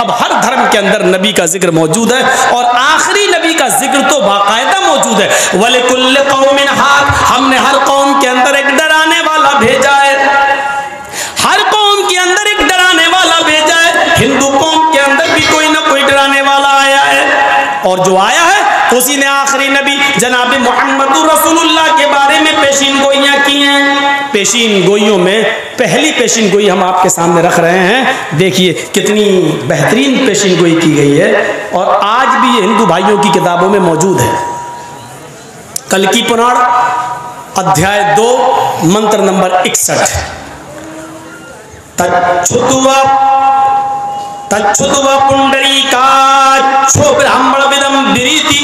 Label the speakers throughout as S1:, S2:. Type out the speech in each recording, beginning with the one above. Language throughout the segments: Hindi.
S1: अब हर धर्म के अंदर नबी का जिक्र मौजूद है और आखिरी नबी का जिक्र तो बाकायदा मौजूद है। वलिकुल्लि कौमिन हाद, हमने हर कौम के अंदर एक डराने वाला भेजा है, हर कौम के अंदर एक डराने वाला भेजा है। हिंदू कौम के अंदर भी कोई ना कोई डराने वाला आया है और जो आया है उसी ने आखिरी नबी जनाब मोहम्मद रसूलुल्लाह के बारे में पेशीन गोइयां की हैं। पेशीन गोइयों में पहली पेशीन गोई हम आपके सामने रख रहे हैं। देखिए कितनी बेहतरीन पेशीन गोई की गई है और आज भी ये हिंदू भाइयों की किताबों में मौजूद है। कल्कि पुराण अध्याय 2 मंत्र नंबर 61। तच्छुत्वा पुंडरीकाक्षो ब्राह्मण विदम विरीति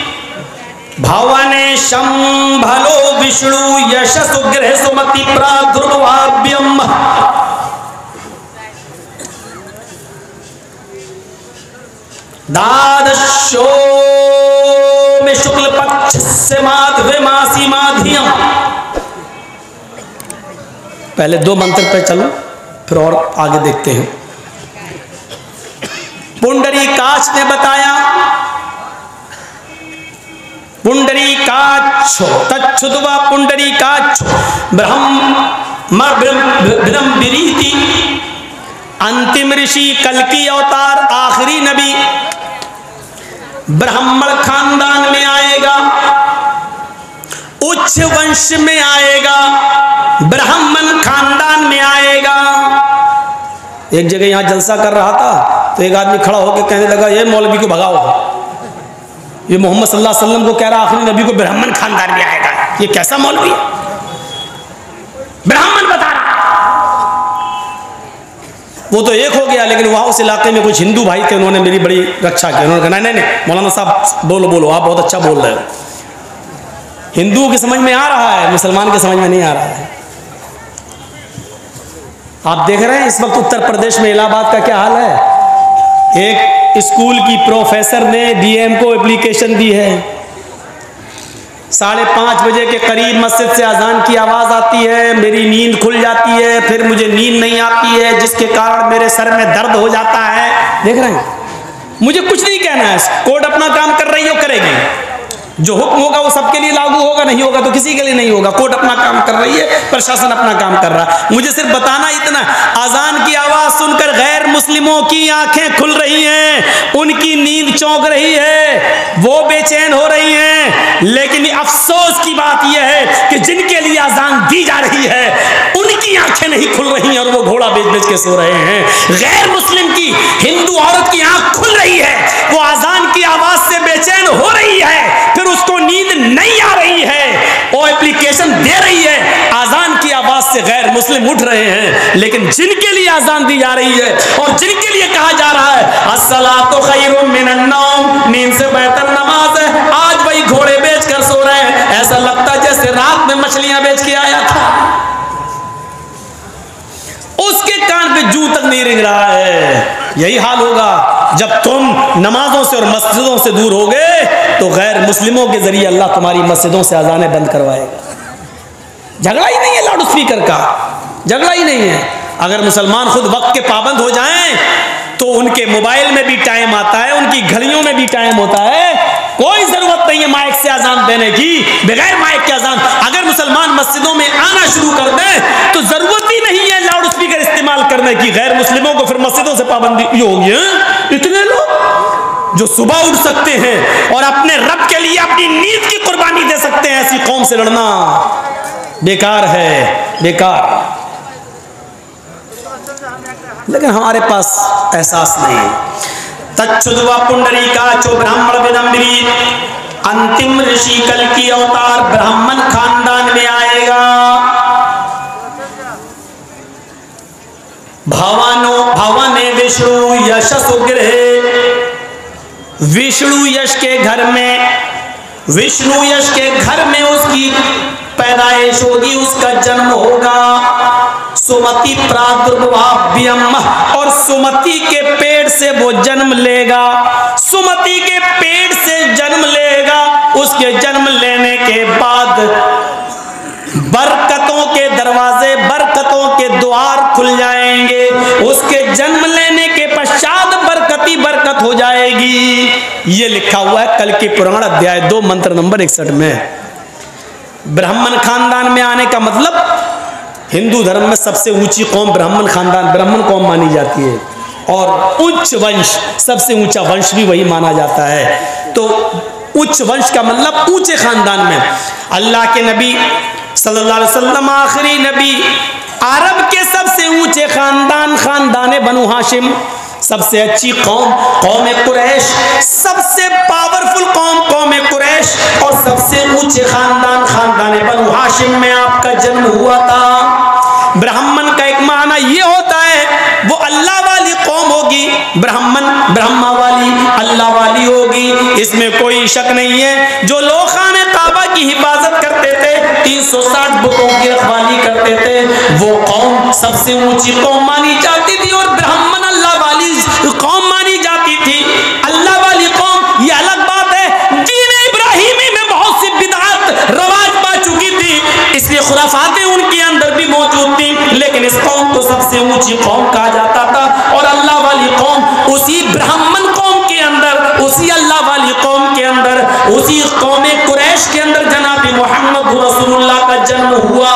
S1: भावने शंभलो विष्णु यशसु गृह सुमति प्रादुर्भाव्यम। द्वादशो में शुक्ल पक्ष से माधवे मासी माधियम। पहले 2 मंत्र पे चलो फिर और आगे देखते हैं। पुंडरीकाक्ष ने बताया, पुंडरीकाक्षो तच्छुत्वा पुंडरीकाक्षो ब्रह्म विरीति। अंतिम ऋषि कल्कि अवतार आखिरी नबी ब्राह्मण खानदान में आएगा, उच्च वंश में आएगा, ब्राह्मण खानदान में आएगा। एक जगह यहां जलसा कर रहा था तो एक आदमी खड़ा होकर कहने लगा ये मौलवी को भगाओ, ये मोहम्मद सल्लल्लाहु अलैहि वसल्लम को कह रहा आखिरी नबी को ब्राह्मण खानदान में आएगा, ये कैसा मौलवी है, ब्राह्मण बता रहा। वो तो एक हो गया, लेकिन वहां उस इलाके में कुछ हिंदू भाई थे, उन्होंने मेरी बड़ी रक्षा की। उन्होंने कहा नहीं मौलाना साहब बोलो बोलो, आप बहुत अच्छा बोल रहे हो। हिंदुओं की समझ में आ रहा है, मुसलमान के समझ में नहीं आ रहा है। आप देख रहे हैं इस वक्त उत्तर प्रदेश में इलाहाबाद का क्या हाल है। एक स्कूल की प्रोफेसर ने डीएम को एप्लीकेशन दी है। 5:30 बजे के करीब मस्जिद से अजान की आवाज़ आती है, मेरी नींद खुल जाती है, फिर मुझे नींद नहीं आती है जिसके कारण मेरे सर में दर्द हो जाता है। देख रहे हैं, मुझे कुछ नहीं कहना है, कोर्ट अपना काम कर रही हो, करेगी। जो हुक्म होगा वो सबके लिए लागू होगा, नहीं होगा तो किसी के लिए नहीं होगा। कोर्ट अपना काम कर रही है, प्रशासन अपना काम कर रहा है। मुझे सिर्फ बताना इतना, अजान की आवाज सुनकर गैर मुस्लिमों की आंखें खुल रही हैं, उनकी नींद चौंक रही है, वो बेचैन हो रही हैं। लेकिन अफसोस की बात यह है कि जिनके लिए अजान दी जा रही है उनकी आंखें नहीं खुल रही हैं और वो घोड़ा बेच बेच के सो रहे हैं। गैर मुस्लिम की, हिंदू औरत की आंख खुल रही है, वो अजान की आवाज से बेचैन हो रही है, फिर उसको नींद नहीं आ रही है, वो एप्लीकेशन दे रही है, आजान की आवाज से गैर मुस्लिम उठ रहे हैं। लेकिन जिनके लिए आजान दी जा रही है और जिनके लिए कहा जा रहा है अस्सलातु खैरुम मिनन नौम, नींद से बेहतर नमाज है, आज वही घोड़े बेच कर सो रहे हैं। ऐसा लगता जैसे रात में मछलियां बेच के आया था, उसके कान पे जू तक नहीं रिंग रहा है। यही हाल होगा जब तुम नमाजों से और मस्जिदों से दूर होगे तो गैर मुस्लिमों के जरिए अल्लाह तुम्हारी मस्जिदों से अजानें बंद करवाएगा। झगड़ा ही नहीं है लाउड स्पीकर का, झगड़ा ही नहीं है। अगर मुसलमान खुद वक्त के पाबंद हो जाएं तो उनके मोबाइल में भी टाइम आता है, उनकी घड़ियों में भी टाइम होता है। कोई जरूरत नहीं है माइक से अजान देने की, बगैर माइक के अजान। अगर मुसलमान मस्जिदों में आना शुरू कर दें तो जरूरत ही नहीं है लाउड स्पीकर इस्तेमाल करने की। गैर मुस्लिमों को फिर मस्जिदों से पाबंदी होगी। इतने लोग जो सुबह उठ सकते हैं और अपने रब के लिए अपनी नींद की कुर्बानी दे सकते हैं, ऐसी कौम से लड़ना बेकार है, बेकार। लेकिन हमारे पास एहसास नहीं है। तच्छुत्वा पुंडरीकाक्षो ब्राह्मण विदम्बिरी, अंतिम ऋषि कल्कि अवतार ब्राह्मण खानदान में आएगा। भवने विष्णु यशसु गृहे, विष्णु यश के घर में, विष्णु यश के घर में उसकी पैदाइश होगी, उसका जन्म होगा। सुमति प्रादुर्भाव्यम, और सुमति के पेट से वो जन्म लेगा, सुमति के पेट से जन्म लेगा। उसके जन्म लेने के बाद बरकतों के दरवाजे, बरकतों के द्वार खुल जाएंगे। उसके जन्म लेने के पश्चात बरकत हो जाएगी। ये लिखा हुआ है कल की पुराण अध्याय 2 मंत्र नंबर 61 में। ब्राह्मण खानदान में आने का मतलब, हिंदू धर्म में सबसे ऊंची कौम ब्राह्मण खानदान, ब्राह्मण कौम मानी जाती है, और उच्च वंश, सबसे ऊंचा वंश भी वही माना जाता है। तो उच्च वंश का मतलब ऊंचे खानदान में। अल्लाह के नबी सल्लल्लाहु अलैहि वसल्लम आखिरी नबी, अरब के सबसे ऊंचे खानदान, खानदान बनु हाशिम, सबसे अच्छी कौम कौम कुरैश, सबसे पावरफुल कौम कौम कुरैश, और सबसे ऊंचे खानदान खानदान बनु हाशिम में आपका जन्म हुआ था। ब्राह्मण का एक माना ये होता है वो अल्लाह वाली कौम होगी, ब्राह्मण ब्रह्मा वाली अल्लाह वाली होगी, इसमें कोई शक नहीं है। जो लोग खाने काबा की हिफाजत करते थे, 360 बुतों की रखवाली करते थे, वो कौम सबसे ऊंची कौम मानी जाती थी, और ब्राह्मण अल्लाह वाली कौम मानी जाती थी। अल्लाह वाली कौम, ये अलग बात है, दीन इब्राहिमी में बहुत सी बिदअत रवाज पा चुकी थी, इसलिए खुराफातें उनके अंदर भी मौजूद थी, लेकिन इस कौम को सबसे ऊंची कौम कहा जाता था। और अल्लाह वाली कौम उसी ब्राह्मण कौम के अंदर, उसी अल्लाह वाली कौम के अंदर, उसी कौम कुरैश के अंदर जनाब मोहम्मद रसूलुल्लाह का जन्म हुआ।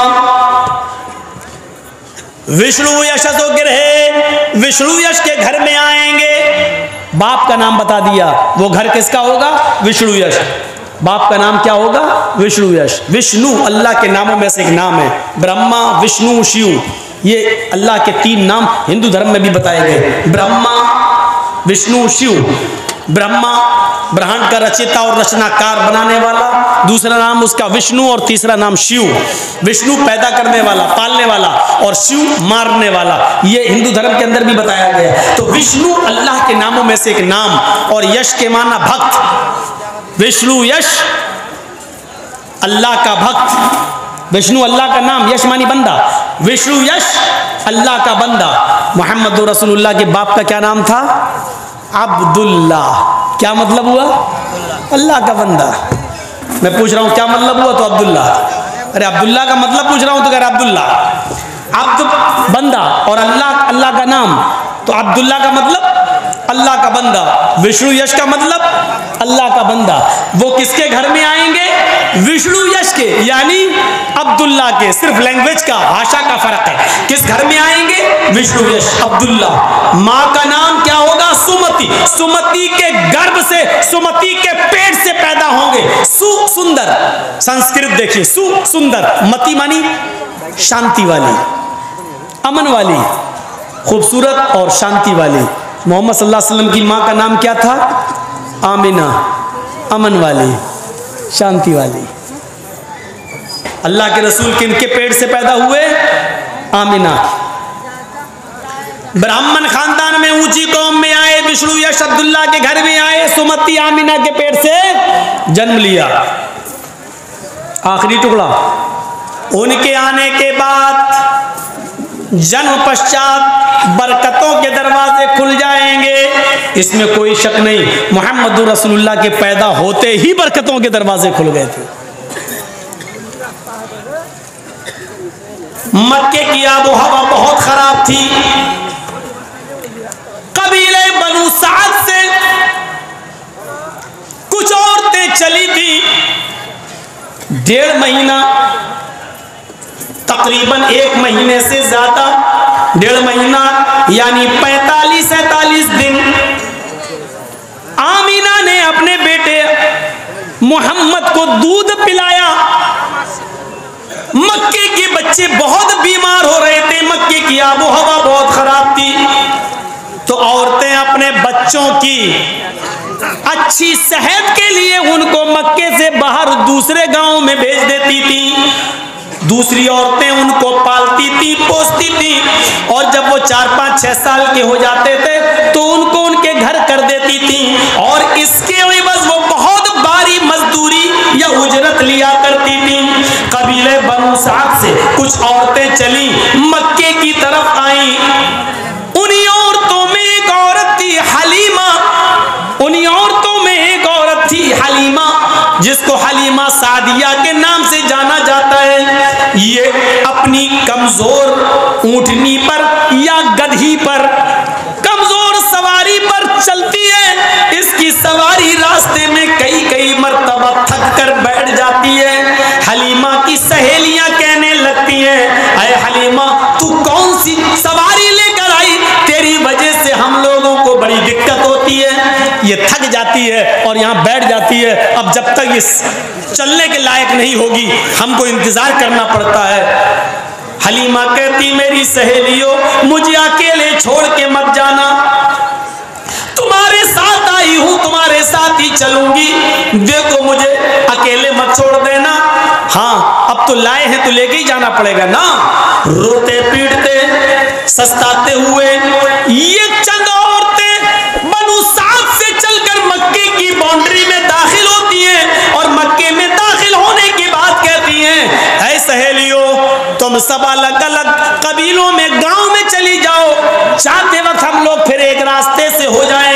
S1: विष्णु यश गिरहे, विष्णु यश के घर में आएंगे, बाप का नाम बता दिया, वो घर किसका होगा? विष्णु यश। बाप का नाम क्या होगा? विष्णु यश। विष्णु अल्लाह के नामों में से एक नाम है, ब्रह्मा विष्णु शिव, ये अल्लाह के 3 नाम हिंदू धर्म में भी बताए गए, ब्रह्मा विष्णु शिव। ब्रह्मा ब्रह्मांड का रचयिता और रचनाकार बनाने वाला, दूसरा नाम उसका विष्णु, और तीसरा नाम शिव। विष्णु पैदा करने वाला, पालने वाला, और शिव मारने वाला, ये हिंदू धर्म के अंदर भी बताया गया। तो विष्णु अल्लाह के नामों में से एक नाम, और यश के माना भक्त, विष्णु यश अल्लाह का भक्त, विष्णु अल्लाह का नाम, यश मानी बंदा, विष्णु यश अल्लाह का बंदा। मोहम्मद रसूलुल्लाह के बाप का क्या नाम था? अब्दुल्ला। क्या मतलब हुआ? अल्लाह का बंदा। मैं पूछ रहा हूं क्या मतलब हुआ? तो अब्दुल्ला। अरे अब्दुल्ला का मतलब पूछ रहा हूं तो कह रहा अब्दुल्ला, अब्द बंदा, और अल्लाह अल्लाह का नाम, तो अब्दुल्ला का मतलब अल्लाह का बंदा, विष्णु यश का मतलब अल्लाह का बंदा। वो किसके घर में आएंगे? विष्णु यश के, यानी अब्दुल्ला के। सिर्फ लैंग्वेज का, भाषा का फर्क है। किस घर में आएंगे? विष्णु यश, अब्दुल्ला। माँ का नाम क्या होगा? सुमति। सुमति के गर्भ से, सुमति के पेट से पैदा होंगे। सु सुंदर, संस्कृत देखिए, सु सुंदर, मति मानी शांति वाली, अमन वाली, खूबसूरत और शांति वाली। मोहम्मद सल्लल्लाहु अलैहि वसल्लम की माँ का नाम क्या था? आमिना, अमन वाली, शांति वाली। अल्लाह के रसूल किनके पेट से पैदा हुए? आमिना। ब्राह्मण खानदान में ऊंची कौम में आए, विष्णु यश अब्दुल्ला के घर में आए, सुमति आमिना के पेट से जन्म लिया। आखिरी टुकड़ा, उनके आने के बाद जन्म पश्चात बरकतों के दरवाजे खुल जाएंगे, इसमें कोई शक नहीं। मोहम्मद रसूलुल्लाह के पैदा होते ही बरकतों के दरवाजे खुल गए थे। मक्के की आबो हवा बहुत खराब थी। कबीले बनु साद से कुछ औरतें चली थी, 1.5 महीना, तकरीबन 1 महीने से ज्यादा, 1.5 महीना यानी 45-47 दिन, आमीना ने अपने बेटे मोहम्मद को दूध पिलाया। मक्के के बच्चे बहुत बीमार हो रहे थे, मक्के की आबो हवा बहुत खराब थी, तो औरतें अपने बच्चों की अच्छी सेहत के लिए उनको मक्के से बाहर दूसरे गांव में भेज देती थी। दूसरी औरतें उनको पालती थी, पोसती थी, और जब वो 4-5-6 साल के हो जाते थे तो उनको उनके घर कर देती थी, और इसके एवज वो बहुत भारी मजदूरी या उजरत लिया करती थी। कबीले बनु साद से कुछ औरतें चली, मक्के की तरफ आई। उन्हीं औरतों में एक औरत थी हलीमा, उन्हीं औरतों में एक औरत थी हलीमा, जिसको हलीमा सादिया के नाम से जाना जाता है। ये अपनी कमजोर ऊंटनी पर या गधी पर, कमजोर सवारी पर चलती है, ये थक जाती है और यहाँ बैठ जाती है। अब जब तक ये चलने के लायक नहीं होगी हमको इंतजार करना पड़ता है। हलीमा कहती मेरी सहेलियों मुझे अकेले छोड़ के मत जाना, तुम्हारे साथ आई हूं, तुम्हारे साथ ही चलूंगी, देखो मुझे अकेले मत छोड़ देना। हाँ अब तो लाए हैं तो लेके ही जाना पड़ेगा ना। रोते पीटते सस्ताते हुए ये चंद औरतें बनु साद से चलकर मक्के की बाउंड्री में दाखिल होती हैं और मक्के में दाखिल होने की बात कहती हैं, ऐ सहेलियों तुम सब अलग अलग कबीलों में गांव में चली जाओ, चाहते वक्त हम लोग फिर एक रास्ते से हो जाए